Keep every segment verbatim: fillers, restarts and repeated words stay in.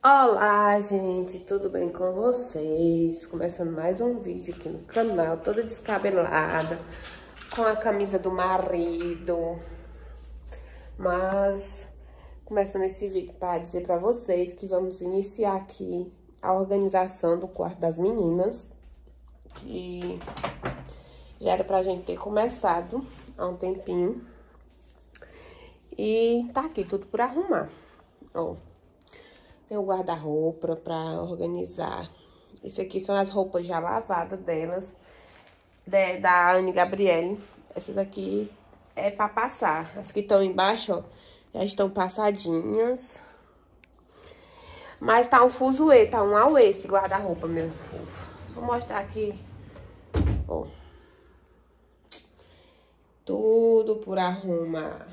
Olá, gente, tudo bem com vocês? Começando mais um vídeo aqui no canal, toda descabelada, com a camisa do marido. Mas, começando esse vídeo para dizer para vocês que vamos iniciar aqui a organização do quarto das meninas, que já era pra gente ter começado há um tempinho. E tá aqui tudo por arrumar, ó. Tem o guarda-roupa pra organizar. Esse aqui são as roupas já lavadas delas, de, da Anne Gabriele. Essas aqui é pra passar. As que estão embaixo, ó, já estão passadinhas. Mas tá um fuzuê, tá um auê esse guarda-roupa, meu povo. Vou mostrar aqui, ó. Tudo por arrumar.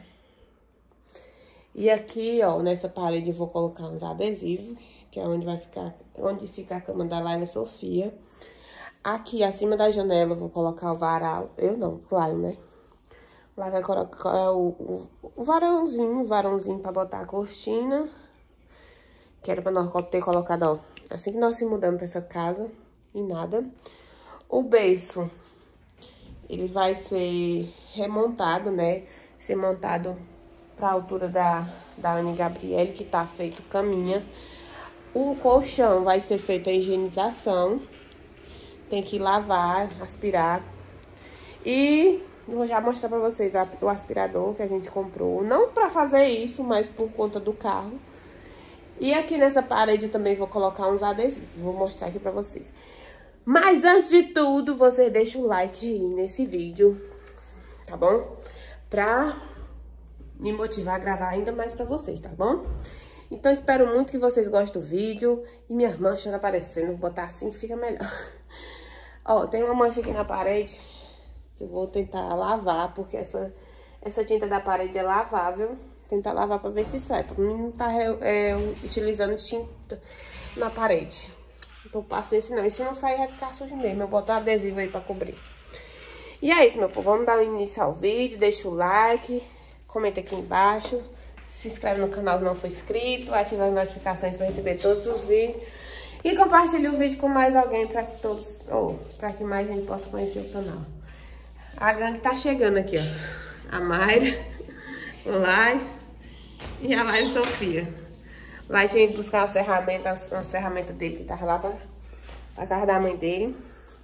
E aqui, ó, nessa parede eu vou colocar uns adesivos, que é onde vai ficar, onde fica a cama da Laila Sofia. Aqui, acima da janela, eu vou colocar o varal. Eu não, claro, né? Lá vai colocar o, o, o varãozinho, o varãozinho pra botar a cortina. Que era pra nós ter colocado, ó, assim que nós se mudamos pra essa casa, e nada. O berço, ele vai ser remontado, né? Ser montado pra altura da, da Anne Gabriele, que tá feito caminha. O colchão vai ser feita a higienização. Tem que lavar, aspirar. E vou já mostrar pra vocês o aspirador que a gente comprou. Não pra fazer isso, mas por conta do carro. E aqui nessa parede também vou colocar uns adesivos. Vou mostrar aqui pra vocês. Mas antes de tudo, você deixa o like aí nesse vídeo, tá bom? Pra me motivar a gravar ainda mais pra vocês, tá bom? Então, espero muito que vocês gostem do vídeo. E minhas manchas aparecendo, vou botar assim que fica melhor. Ó, tem uma mancha aqui na parede que eu vou tentar lavar, porque essa, essa tinta da parede é lavável. Tentar lavar pra ver se sai, pra mim não tá é, utilizando tinta na parede. Então, paciência não. E se não sair, vai ficar sujo mesmo. Eu boto um adesivo aí pra cobrir. E é isso, meu povo. Vamos dar início ao vídeo. Deixa o like. Comenta aqui embaixo, se inscreve no canal se não for inscrito, ativa as notificações para receber todos os vídeos. E compartilhe o vídeo com mais alguém para que todos, ou para que mais gente possa conhecer o canal. A gangue tá chegando aqui, ó. A Mayra, o Lai e a Laila Sofia. Lai tinha ido buscar uma ferramenta, uma ferramenta dele que tava lá pra, pra casa da mãe dele.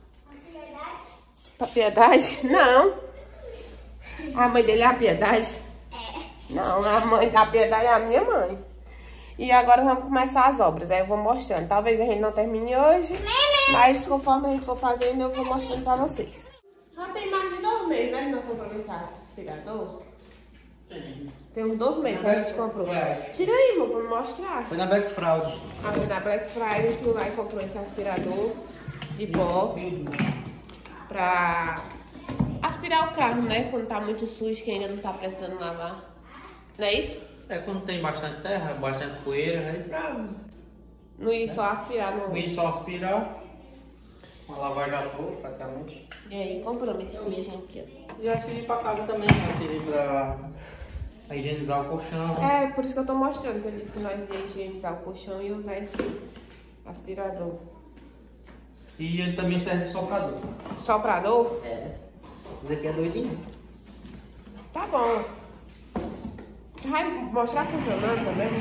Pra Piedade? Não. A mãe dele é a Piedade? Não, a mãe da Piedade é a minha mãe. E agora vamos começar as obras. Aí eu vou mostrando. Talvez a gente não termine hoje, mas conforme a gente for fazendo, eu vou mostrando pra vocês. Já tem mais de dois meses, né? Que nós compramos esse aspirador. Tem. Tem uns dois meses que a gente comprou. Tira aí, amor, pra me mostrar. Foi na Black Friday. Ah, foi na Black Friday que o Lai comprou esse aspirador de pó. Pra aspirar o carro, né? Quando tá muito sujo, que ainda não tá precisando lavar. Não é isso? É quando tem bastante terra, bastante poeira, aí pra... Não ir só aspirar, não. Não ir só aspirar. Uma lavagem à toa, praticamente. E aí, compramos esse bichinho aqui, ó. E vai servir pra casa também, vai servir pra, pra higienizar o colchão. É, por isso que eu tô mostrando, que eu disse que nós íamos higienizar o colchão e usar esse aspirador. E ele também serve de soprador. Soprador? É. Esse aqui é dois em um. Tá bom. Vai mostrar funcionando também?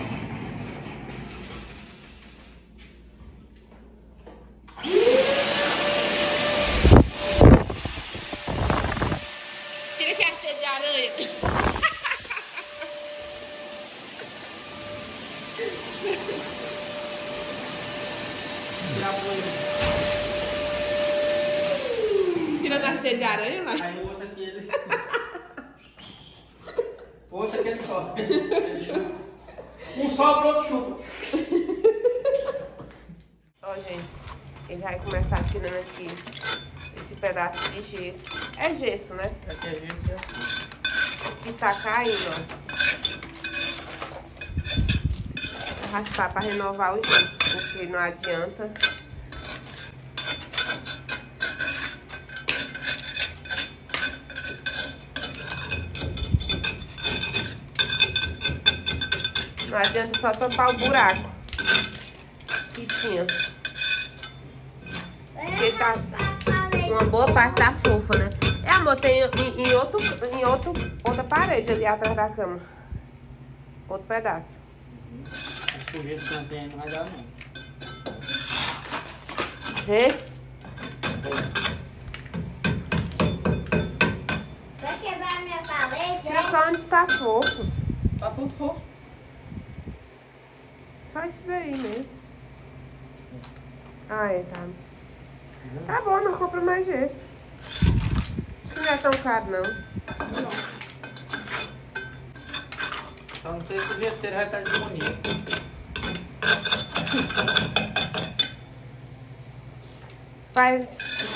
Tira aqui a teia de aranha. Tira da teia de aranha, vai. Aí o outro aqui ele... Outra que ele sobe. Um sobe, outro chupa. Ó, gente, ele vai começar tirando aqui esse pedaço de gesso. É gesso, né? Aqui é gesso. Aqui tá caindo, ó. Vou raspar pra renovar o gesso, porque não adianta. Não adianta só tampar o buraco. fitinha. Porque tá... Uma boa parte tá fofa, né? É, amor, tem em, em, outro, em outro, outra parede ali atrás da cama. Outro pedaço. Acho que o gesso que não tem aí não vai dar, não. Vê? Vai quebrar a minha parede? Tira só onde tá fofo. Tá tudo fofo. Só esses aí mesmo. Ah, é, tá. Tá bom, não compra mais gesso. Não é tão caro, não. Não. Só não sei se o gesseiro vai estar disponível. Vai.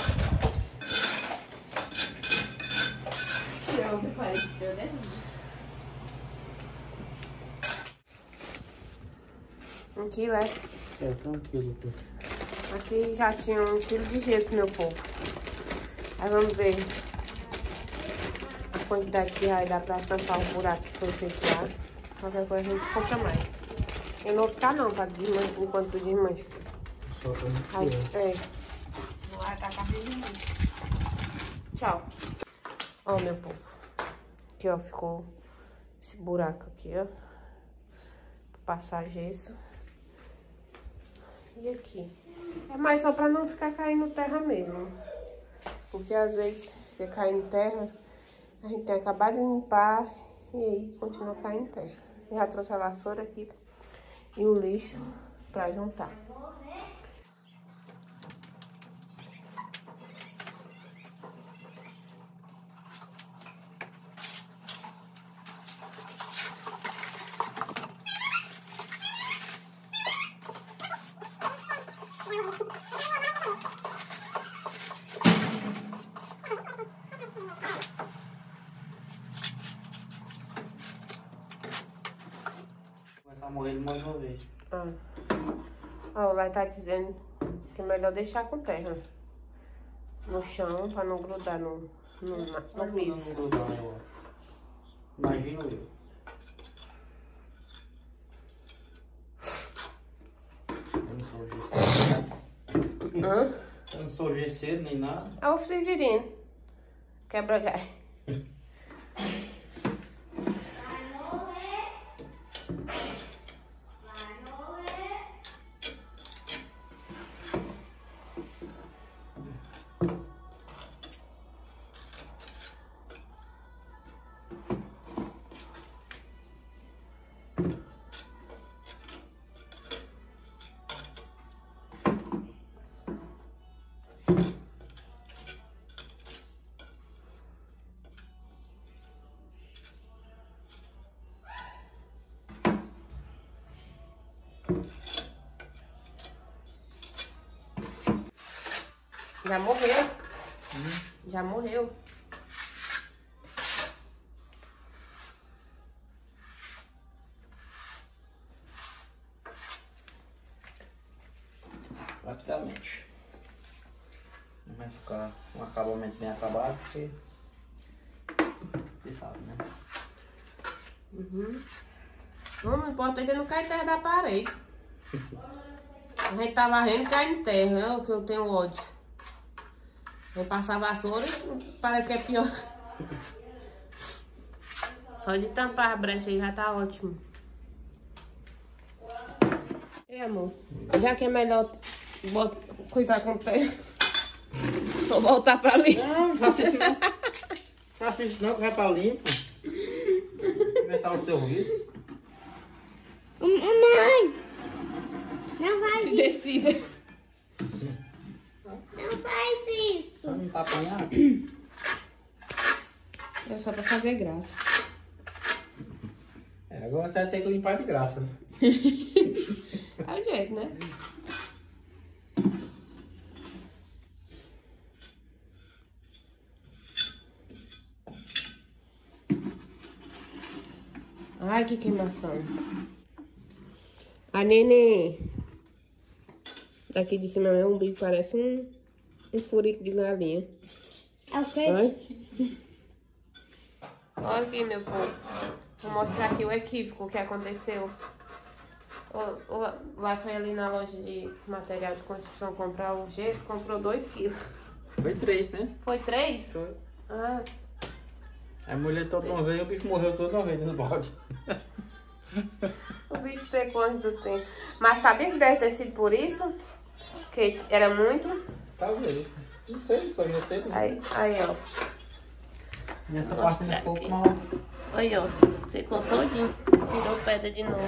Tirou o pai de Deus, né? Um quilo, é? É, tranquilo. Aqui já tinha um quilo de gesso, meu povo. Aí vamos ver a quantidade que vai dar pra tampar o buraco que foi feito lá. Qualquer coisa a gente compra mais. Eu não vou ficar não, pra desmanchar, enquanto desmancha. Só pra gente Acho, é. Vai tacar bem. Tchau. Ó, meu povo. Aqui, ó, ficou esse buraco aqui, ó. Pra passar gesso. E aqui. É mais só pra não ficar caindo terra mesmo. Porque às vezes fica caindo terra, a gente tem acabado de limpar e aí continua caindo terra. Eu já trouxe a vassoura aqui e o lixo pra juntar. Começar a morrer mais uma vez. Ah. Ó, lá tá dizendo que é melhor deixar com terra no chão pra não grudar no, no, no, no piso. Não grudar, eu acho. Imagino eu. Eu não sou gesseiro. Hã? Eu não sou gesseiro nem nada. É o Severino. Quebra galho. Já morreu. Hum. Já morreu. Praticamente. Não vai ficar um acabamento bem acabado, porque você sabe, né? Uhum. Não, o importante é não cair terra da parede. A gente tá varrendo e cai em terra, é o que eu tenho ódio. Vou passar a vassoura e parece que é pior. Só de tampar a brecha aí já tá ótimo. E amor, já que é melhor botar, coisar com terra, vou voltar pra ali. Não, não faça isso não. Não faça isso não, que vai pra limpo. Inventar o serviço. Mãe! Não faz Se isso! decida. Não faz isso! Só não tá apanhado. É só pra fazer graça. É, agora você vai ter que limpar de graça. É o jeito, né? Ai, que queimação. A nenê daqui de cima meu umbigo parece um, um furico de galinha. É o quê? Olha. Olha aqui, meu povo. Vou mostrar aqui o equívoco que aconteceu O, o, lá foi ali na loja de material de construção comprar o gesso, comprou dois quilos. Foi três, né? Foi três? Foi. Ah. A mulher toda uma vez e o bicho morreu toda uma vez no balde. O bicho secou antes do tempo. Mas sabia que deve ter sido por isso? Que era muito? Talvez. Não sei, só eu sei. Aí, aí ó. Nessa Vou parte mostrar um pouco aqui. mal. Aí, ó. Secou todinho. Virou pedra de novo.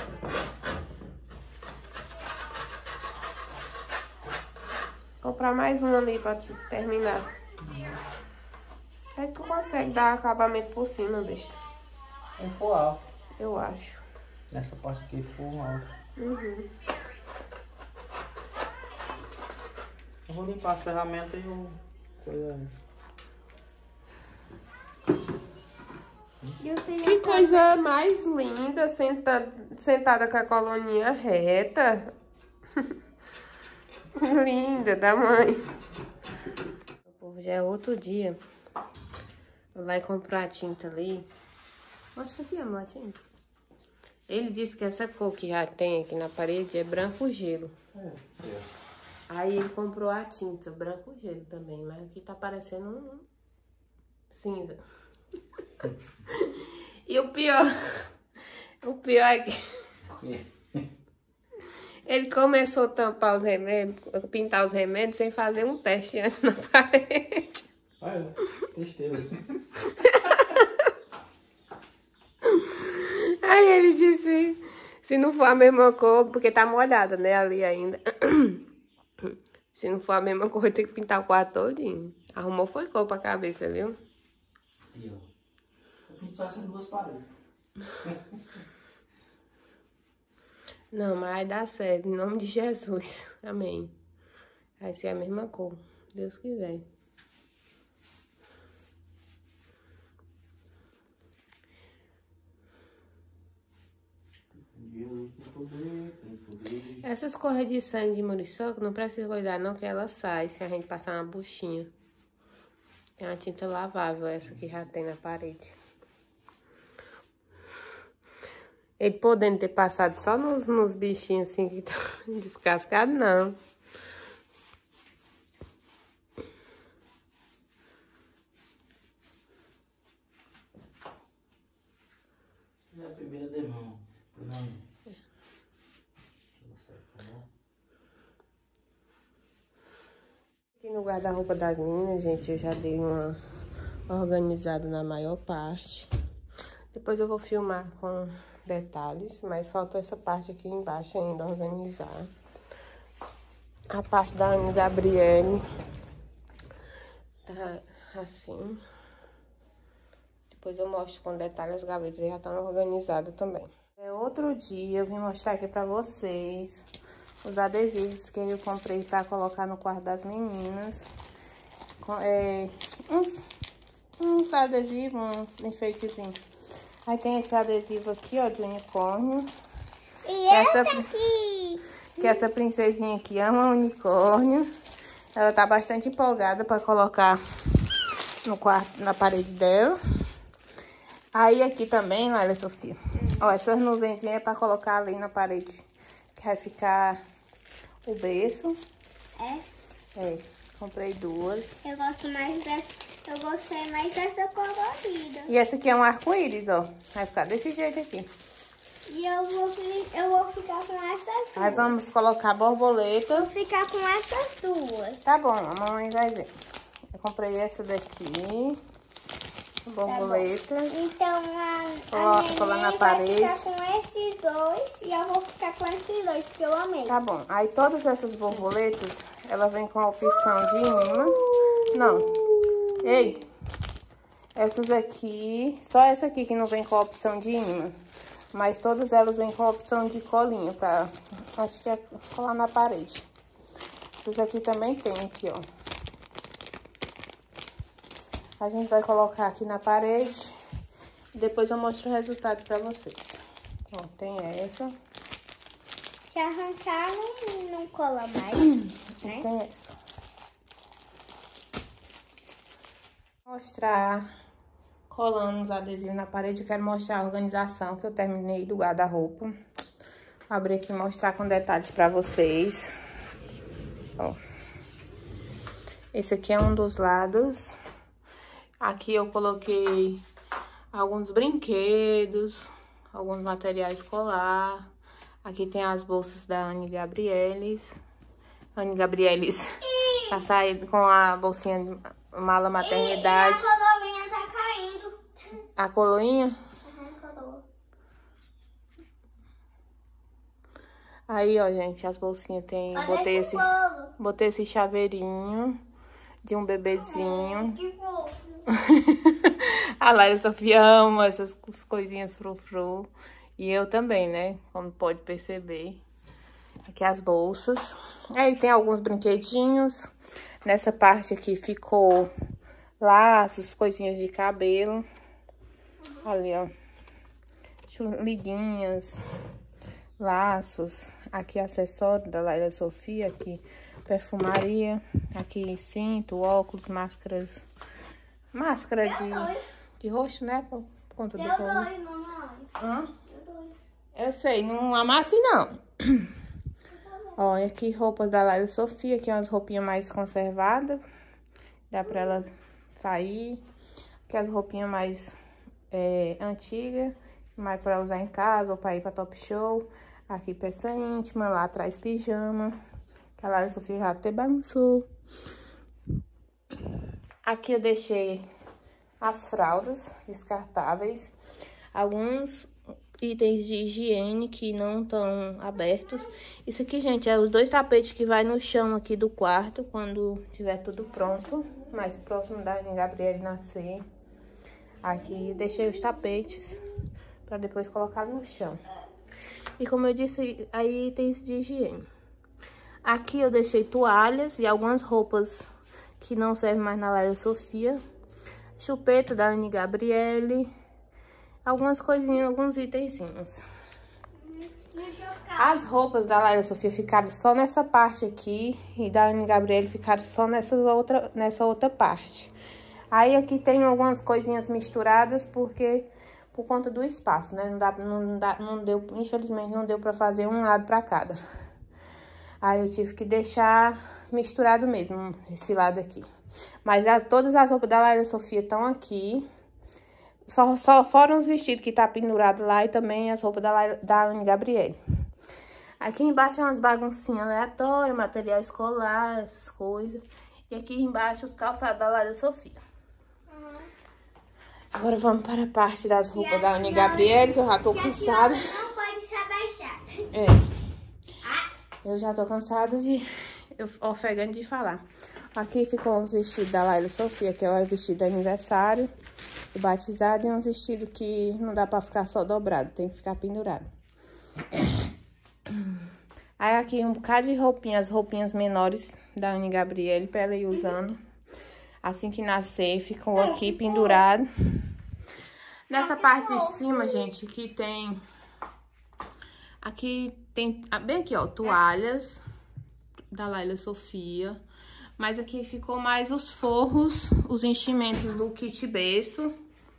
Vou comprar mais um ali pra terminar. Aí tu consegue dar acabamento por cima, bicho. Tem que pôr alto. Eu acho. Nessa parte aqui ficou alto. Uhum. Eu vou limpar as ferramentas e eu... Coisa... Eu sei Que coisa mais linda, senta, sentada com a coluninha reta. Linda da mãe. O povo já é outro dia. Vou lá e comprar a tinta ali. Mostra aqui, amor, a tinta. Ele disse que essa cor que já tem aqui na parede é branco gelo. É, é. Aí ele comprou a tinta, branco gelo também, mas aqui tá parecendo um cinza. E o pior, o pior é que ele começou a tampar os remédios, pintar os remédios sem fazer um teste antes na parede. Olha, besteira. Aí ele disse, se não for a mesma cor, porque tá molhada, né, ali ainda. Se não for a mesma cor, tem que pintar o quarto todinho. Arrumou foi cor pra cabeça, viu? E eu? Eu pinto só essas duas paredes. Não, mas vai dar certo, em nome de Jesus. Amém. Vai ser a mesma cor, Deus quiser. Essas cores de sangue de muriçoca não precisa cuidar não, que ela sai se a gente passar uma buchinha. Tem uma tinta lavável, essa que já tem na parede. Ele podendo ter passado só nos, nos bichinhos assim que estão descascados, não. É a primeira demão. Não. Aqui no guarda-roupa das meninas, gente, eu já dei uma organizada na maior parte. Depois eu vou filmar com detalhes, mas falta essa parte aqui embaixo ainda organizar. A parte da Ana Gabriele tá assim. Depois eu mostro com detalhes, as gavetas já estão organizadas também. É outro dia, eu vim mostrar aqui pra vocês os adesivos que eu comprei pra colocar no quarto das meninas. É, uns, uns adesivos, uns enfeitezinhos. Aí tem esse adesivo aqui, ó, de unicórnio. E essa essa aqui? Que essa princesinha aqui ama unicórnio. Ela tá bastante empolgada pra colocar no quarto, na parede dela. Aí aqui também, olha, Sofia. Ó, essas nuvenzinhas é pra colocar ali na parede. Que vai ficar o berço. É? É, comprei duas. Eu gosto mais dessa. Eu gostei mais dessa colorida. E essa aqui é um arco-íris, ó. Vai ficar desse jeito aqui. E eu vou, eu vou ficar com essas duas. Aí vamos colocar borboletas. Vou ficar com essas duas. Tá bom, a mamãe vai ver. Eu comprei essa daqui. Borboleta. Tá, então a, Colo- a neném colar na vai parede. ficar com esses dois e eu vou ficar com esses dois que eu amei. Tá bom. Aí todas essas borboletas, ela vem com a opção de imã. Não. Ei. Essas aqui, só essa aqui que não vem com a opção de imã. Mas todas elas vêm com a opção de colinho pra, acho que é colar na parede. Essas aqui também tem aqui, ó. A gente vai colocar aqui na parede. E depois eu mostro o resultado pra vocês. Ó, tem essa. Se arrancar, não, não cola mais, né? Tem essa. Vou mostrar colando os adesivos na parede. Eu quero mostrar a organização que eu terminei do guarda-roupa. Vou abrir aqui e mostrar com detalhes pra vocês. Ó. Esse aqui é um dos lados. Aqui eu coloquei alguns brinquedos, alguns materiais escolar. Aqui tem as bolsas da Anne Gabrieles. Anne Gabrieles tá saindo com a bolsinha de mala maternidade. E a colorinha tá caindo. A colorinha? Uhum, coloa. Aí, ó, gente, as bolsinhas tem... Olha Botei esse esse, bolo. botei esse chaveirinho de um bebezinho. Que fofo. A Laila Sofia ama essas coisinhas frufru. E eu também, né? Como pode perceber. Aqui as bolsas. Aí tem alguns brinquedinhos. Nessa parte aqui ficou laços, coisinhas de cabelo. Ali, ó. Liguinhas, laços. Aqui acessório da Laila Sofia. Aqui perfumaria. Aqui cinto, óculos, máscaras. Máscara de, de rosto, né? Por conta do Deu Covid. dois, mamãe. Hã? Deu dois. Eu sei, não amasse não. Ó, e aqui roupas da Laila Sofia, que é umas roupinhas mais conservadas. Dá pra ela sair. Aqui as roupinhas mais é, antigas, mais pra usar em casa ou pra ir pra Top Show. Aqui peça íntima, lá atrás pijama. Que a Laila Sofia já até bagunçou. Aqui eu deixei as fraldas descartáveis. Alguns itens de higiene que não estão abertos. Isso aqui, gente, é os dois tapetes que vai no chão aqui do quarto quando tiver tudo pronto, mais próximo da Anne Gabriele nascer. Aqui deixei os tapetes para depois colocar no chão. E como eu disse, aí itens de higiene. Aqui eu deixei toalhas e algumas roupas que não servem mais na Laila Sofia. Chupeta da Anne Gabriele. Algumas coisinhas, alguns itenzinhos. As roupas da Laila Sofia ficaram só nessa parte aqui. E da Anne Gabriele ficaram só nessa outra, nessa outra parte. Aí aqui tem algumas coisinhas misturadas, porque por conta do espaço, né? Não dá, não dá, não deu, infelizmente não deu pra fazer um lado pra cada. Aí eu tive que deixar misturado mesmo, esse lado aqui. Mas as, todas as roupas da Laila Sofia estão aqui. Só, só foram os vestidos que tá pendurado lá e também as roupas da, da Anne Gabriele. Aqui embaixo é umas baguncinhas aleatórias, material escolar, essas coisas. E aqui embaixo os calçados da Laila Sofia. Uhum. Agora vamos para a parte das roupas da Anne Gabriele, que eu já tô cansada. Não pode se abaixar. É. Eu já tô cansada de... Eu ofegante de falar. Aqui ficou uns vestidos da Laila Sofia, que é o vestido de aniversário, o batizado, e uns vestidos que não dá pra ficar só dobrado, tem que ficar pendurado. Aí aqui um bocado de roupinhas, roupinhas menores da Anne Gabriele, pra ela ir usando. Assim que nascer, ficou aqui pendurado. Nessa parte de cima, gente, que tem... Aqui tem, bem aqui, ó, toalhas da Laila Sofia. Mas aqui ficou mais os forros, os enchimentos do kit berço.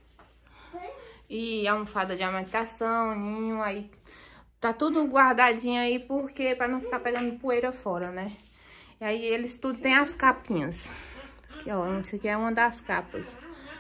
E almofada de amamentação, ninho, aí tá tudo guardadinho aí, porque pra não ficar pegando poeira fora, né? E aí eles tudo tem as capinhas. Aqui, ó, isso aqui é uma das capas.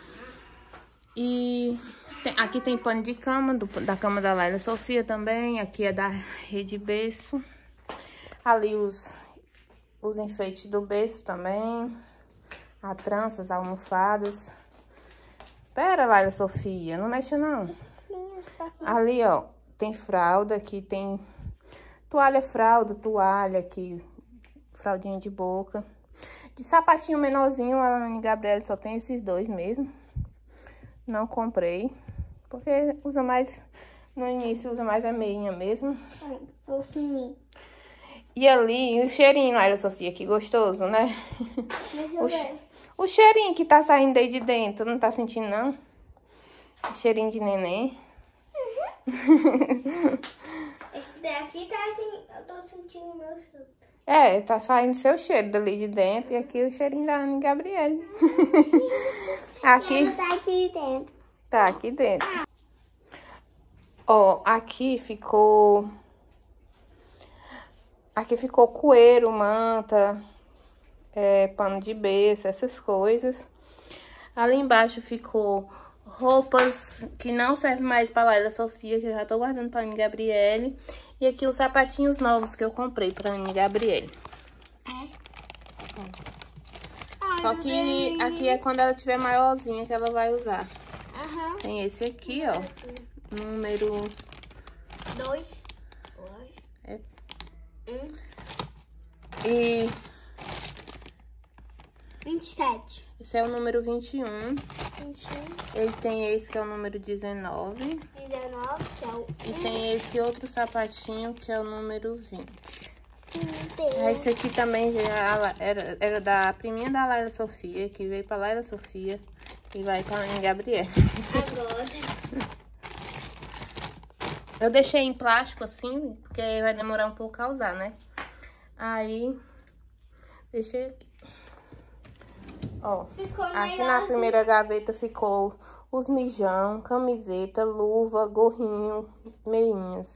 E tem, aqui tem pano de cama, do, da cama da Laila Sofia também. Aqui é da rede berço. Ali os, os enfeites do berço também. A trança, as almofadas. Pera, Laila Sofia, não mexa não. Ali, ó, tem fralda, aqui tem toalha, fralda, toalha aqui, fraldinha de boca. De sapatinho menorzinho, a Anne Gabriele só tem esses dois mesmo. Não comprei, porque usa mais, no início usa mais a meinha mesmo. Fofinho. E ali, o cheirinho, Laila Sofia, que gostoso, né? O, che o cheirinho que tá saindo aí de dentro, não tá sentindo, não? O cheirinho de neném. Uhum. Esse daqui tá assim, eu tô sentindo o meu cheiro. É, tá saindo seu cheiro dali de dentro. E aqui o cheirinho da Anne Gabriele. Aqui. Tá aqui dentro. Tá aqui dentro. Ó, aqui ficou Aqui ficou coeiro, manta, é, pano de berço, essas coisas. Ali embaixo ficou roupas que não servem mais pra Laila Sofia, que eu já tô guardando pra Ana Gabriele. E aqui os sapatinhos novos que eu comprei pra Ana Gabriele. É? Só que aqui é quando ela tiver maiorzinha que ela vai usar. Aham. Tem esse aqui, ó. Número... Dois. Dois. É. Um. E Vinte e sete. esse é o número vinte e um. Vinte e um. Ele tem esse que é o número dezenove. Dezenove, que é o... E tem esse outro sapatinho que é o número vinte. Meu Esse aqui também era, era, era da priminha da Laila Sofia, que veio pra Laila Sofia e vai pra Ana Gabriele. Agora. Eu deixei em plástico assim, porque vai demorar um pouco a usar, né? Aí, deixei aqui. Ó, Ficou aqui melhor na assim. primeira gaveta ficou os mijão, camiseta, luva, gorrinho, meinhas.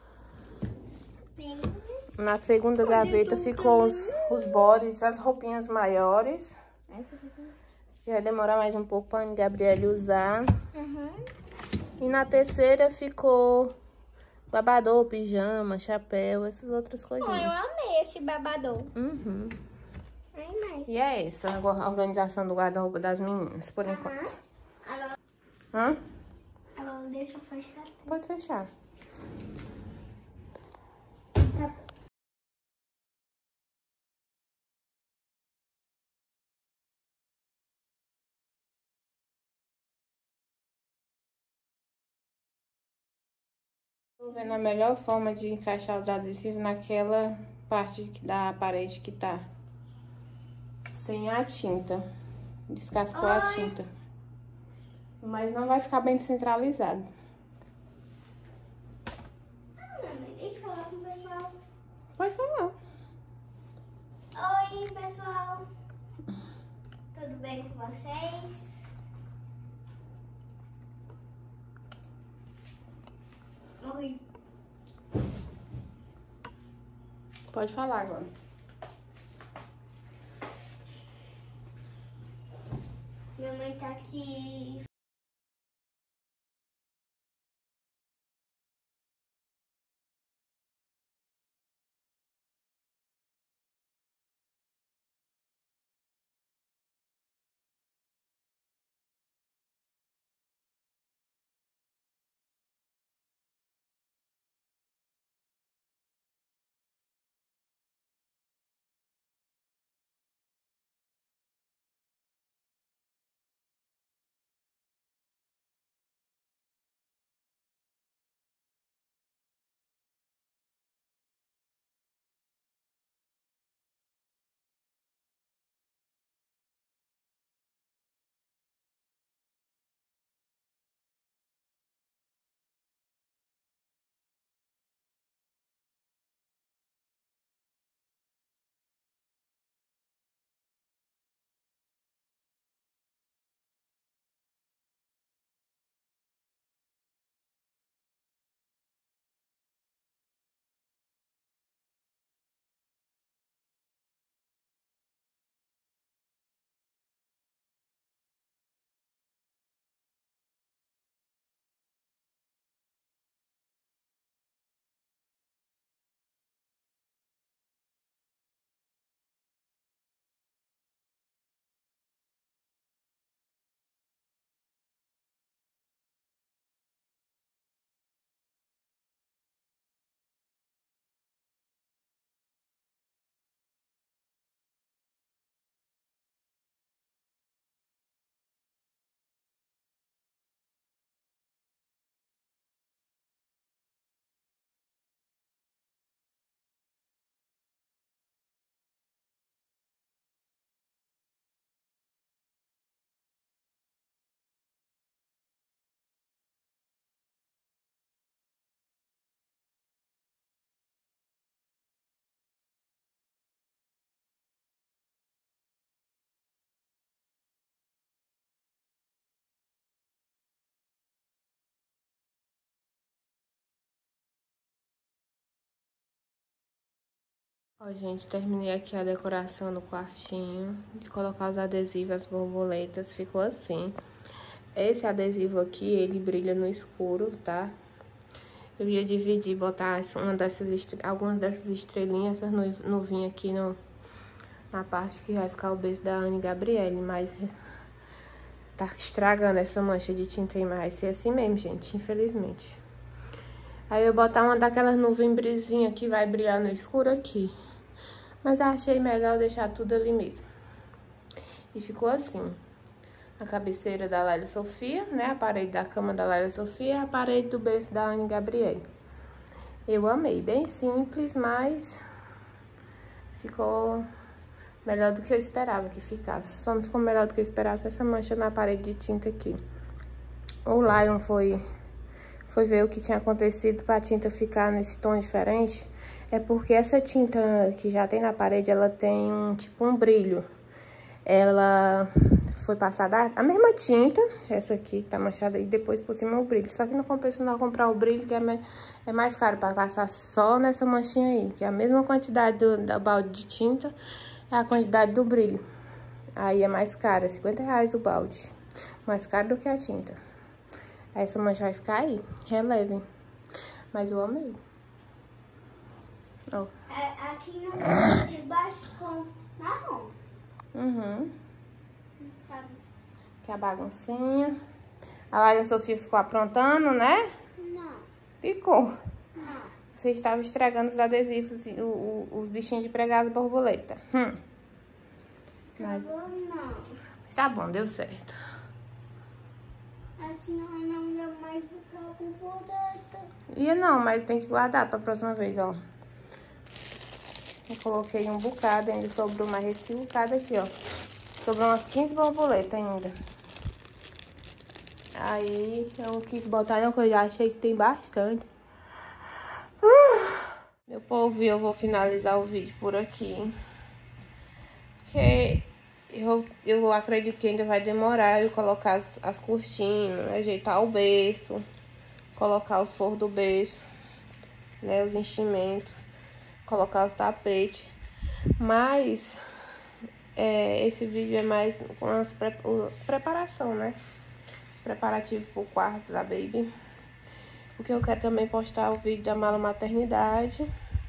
Bem, Na segunda gaveta ficou os, os bores, as roupinhas maiores. Vai demorar mais um pouco pra Ana Gabriele usar. Uhum. E na terceira ficou babador, pijama, chapéu, essas outras Oh, eu coisinhas. amei esse babador. Uhum. Ai, mais. E é essa a organização do guarda-roupa das meninas, por enquanto. Agora, Hã? agora deixa eu fechar. Pode fechar. Tá. Tô vendo a melhor forma de encaixar os adesivos naquela parte da parede que tá sem a tinta. Descascou a Ai. tinta. Mas não vai ficar bem centralizado. Ah, mamãe, deixa eu falar com o pessoal. Pode falar. Oi, pessoal. Tudo bem com vocês? Oi. Pode falar agora. Minha mãe tá aqui Ó, gente, terminei aqui a decoração do quartinho. De colocar os adesivos, as borboletas. Ficou assim. Esse adesivo aqui, ele brilha no escuro, tá? Eu ia dividir, botar uma dessas, algumas dessas estrelinhas, essas nuvinhas aqui no, na parte que vai ficar o beijo da Anne e Gabriele. Mas tá estragando essa mancha de tinta aí, mas vai ser assim mesmo, gente, infelizmente. Aí eu vou botar uma daquelas nuvens brisinhas que vai brilhar no escuro aqui. Mas eu achei melhor deixar tudo ali mesmo. E ficou assim. A cabeceira da Laila Sofia, né? A parede da cama da Laila Sofia e a parede do berço da Anne Gabriele. Eu amei. Bem simples, mas ficou melhor do que eu esperava que ficasse. Só não ficou melhor do que eu esperava essa mancha na parede de tinta aqui. O Lion foi, foi ver o que tinha acontecido para a tinta ficar nesse tom diferente. É porque essa tinta que já tem na parede, ela tem um tipo um brilho. Ela foi passada a mesma tinta, essa aqui que tá manchada, e depois por cima o brilho. Só que não compensa não comprar o brilho, que é mais, é mais caro para passar só nessa manchinha aí. Que é a mesma quantidade do, da balde de tinta, é a quantidade do brilho. Aí é mais caro, é cinquenta reais o balde. Mais caro do que a tinta. Aí essa mancha vai ficar aí, relevem. Mas eu amei. Ó. É, aqui no fundo de baixo com marrom. Uhum. Tá. Aqui a baguncinha. A Laila Sofia ficou aprontando, né? Não. Ficou. Não. Você estava estragando os adesivos, o, o, os bichinhos de pregado borboleta. Hum. Mas, Tá bom, não. mas tá bom, deu certo. Assim não dá mais botar com borboleta. Ia não, mas tem que guardar pra próxima vez, ó. Eu coloquei um bocado, ainda sobrou mais esse bocado aqui, ó. Sobrou umas quinze borboletas ainda. Aí eu quis botar, não, que eu já achei que tem bastante. Meu povo, eu vou finalizar o vídeo por aqui. Porque eu, eu acredito que ainda vai demorar eu colocar as, as cortinas, ajeitar o berço, colocar os forros do berço, né, os enchimentos, colocar os tapetes. Mas é, esse vídeo é mais com as pre, o, preparação, né? Os preparativos pro quarto da Baby. Porque eu quero também postar o vídeo da mala maternidade.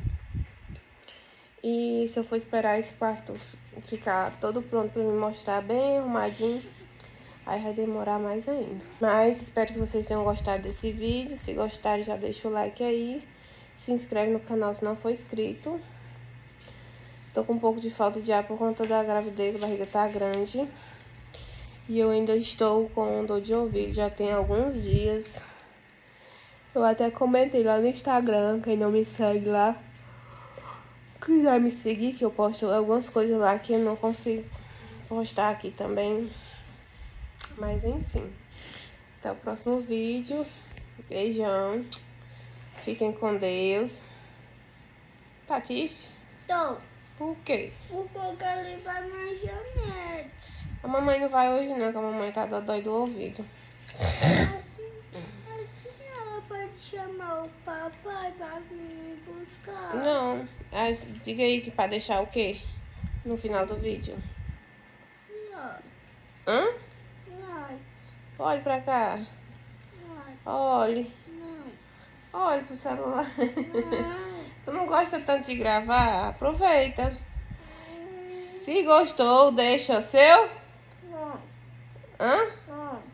E se eu for esperar esse quarto ficar todo pronto pra me mostrar bem arrumadinho, aí vai demorar mais ainda. Mas espero que vocês tenham gostado desse vídeo. Se gostarem, já deixa o like aí. Se inscreve no canal se não for inscrito. Tô com um pouco de falta de ar por conta da gravidez, a barriga tá grande. E eu ainda estou com dor de ouvido, já tem alguns dias. Eu até comentei lá no Instagram, quem não me segue lá, quiser me seguir, que eu posto algumas coisas lá que eu não consigo postar aqui também. Mas enfim, até o próximo vídeo. Beijão. Fiquem com Deus. Tá triste? Tô. Por quê? Porque eu quero levar na janela. A mamãe não vai hoje não, que a mamãe tá dodói do ouvido. Assim, assim ela pode chamar o papai pra me buscar. Não. Aí, diga aí que pra deixar o quê? No final do vídeo. Não, Hã? não, Olhe pra cá. não, Olhe. não. Olhe pro celular. Não. Tu não gosta tanto de gravar? Aproveita. Se gostou, deixa o seu. Não, Hã? não.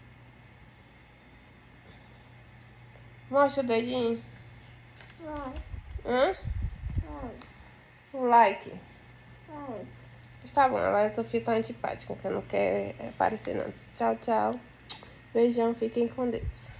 Mostra o dedinho. Não, Hã? não, O like. não. Mas tá bom, a Sofia tá antipática, que não quer aparecer não. Tchau, tchau. Beijão, fiquem com Deus.